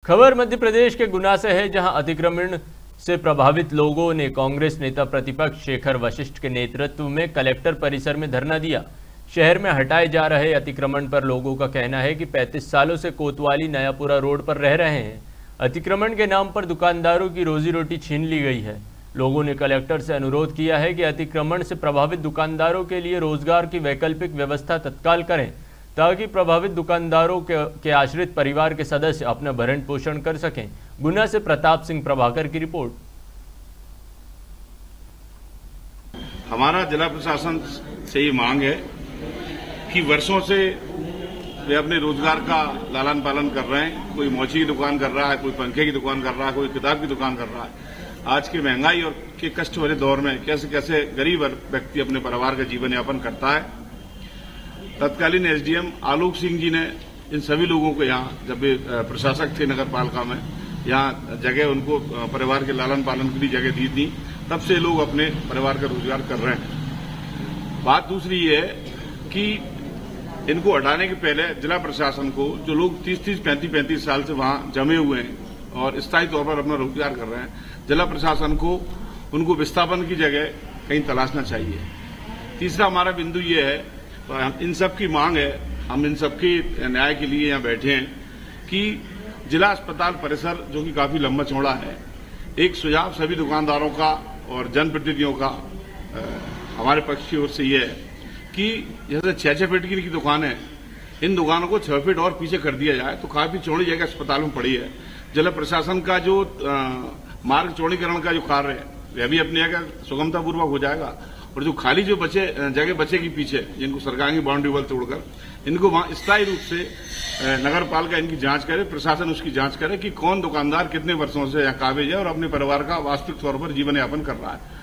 खबर मध्य प्रदेश के गुना से है, जहां अतिक्रमण से प्रभावित लोगों ने कांग्रेस नेता प्रतिपक्ष शेखर वशिष्ठ के नेतृत्व में कलेक्टर परिसर में धरना दिया। शहर में हटाए जा रहे अतिक्रमण पर लोगों का कहना है कि 35 सालों से कोतवाली नयापुरा रोड पर रह रहे हैं। अतिक्रमण के नाम पर दुकानदारों की रोजी रोटी छीन ली गई है। लोगों ने कलेक्टर से अनुरोध किया है कि अतिक्रमण से प्रभावित दुकानदारों के लिए रोजगार की वैकल्पिक व्यवस्था तत्काल करें, ताकि प्रभावित दुकानदारों के आश्रित परिवार के सदस्य अपना भरण पोषण कर सकें। गुना से प्रताप सिंह प्रभाकर की रिपोर्ट। हमारा जिला प्रशासन से ये मांग है कि वर्षों से वे अपने रोजगार का लालन पालन कर रहे हैं। कोई मोची की दुकान कर रहा है, कोई पंखे की दुकान कर रहा है, कोई किताब की दुकान कर रहा है। आज की महंगाई और के कष्ट भरे दौर में कैसे कैसे गरीब व्यक्ति अपने परिवार का जीवन यापन करता है। तत्कालीन एसडीएम आलोक सिंह जी ने इन सभी लोगों को यहाँ, जब वे प्रशासक थे नगर पालिका में, यहाँ जगह उनको परिवार के लालन पालन के लिए जगह दी थी। तब से लोग अपने परिवार का रोजगार कर रहे हैं। बात दूसरी ये है कि इनको हटाने के पहले जिला प्रशासन को, जो लोग 30-30, 35-35 साल से वहां जमे हुए हैं और स्थायी तौर पर अपना रोजगार कर रहे हैं, जिला प्रशासन को उनको विस्थापन की जगह कहीं तलाशना चाहिए। तीसरा हमारा बिंदु ये है, तो इन सब की मांग है, हम इन सबके न्याय के लिए यहाँ बैठे हैं कि जिला अस्पताल परिसर, जो कि काफी लंबा चौड़ा है, एक सुझाव सभी दुकानदारों का और जनप्रतिनिधियों का हमारे पक्ष की ओर से ये है कि जैसे 6-6 फीट की दुकान है, इन दुकानों को 6 फीट और पीछे कर दिया जाए तो काफी चौड़ी जगह अस्पताल में पड़ी है। जिला प्रशासन का जो मार्ग चौड़ीकरण का जो कार्य है, वह भी अपनी जगह सुगमतापूर्वक हो जाएगा। और जो खाली जो जगह बचेगी पीछे, जिनको सरकार की बाउंड्री वॉल तोड़कर, इनको वहां स्थायी रूप से नगर पालिका इनकी जांच करे, प्रशासन उसकी जांच करे कि कौन दुकानदार कितने वर्षों से यहाँ काबिज है और अपने परिवार का वास्तविक तौर पर जीवन यापन कर रहा है।